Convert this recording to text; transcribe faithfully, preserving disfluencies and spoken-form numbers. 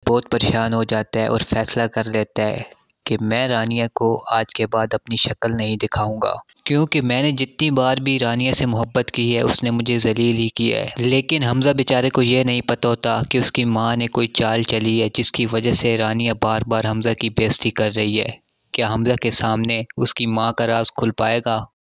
बहुत परेशान हो जाता है और फैसला कर लेता है कि मैं रानिया को आज के बाद अपनी शक्ल नहीं दिखाऊंगा, क्योंकि मैंने जितनी बार भी रानिया से मोहब्बत की है उसने मुझे जलील ही किया है। लेकिन हमज़ा बेचारे को ये नहीं पता होता कि उसकी माँ ने कोई चाल चली है जिसकी वजह से रानिया बार बार हमज़ा की बेइज्जती कर रही है। क्या हमज़ा के सामने उसकी माँ का राज खुल पाएगा?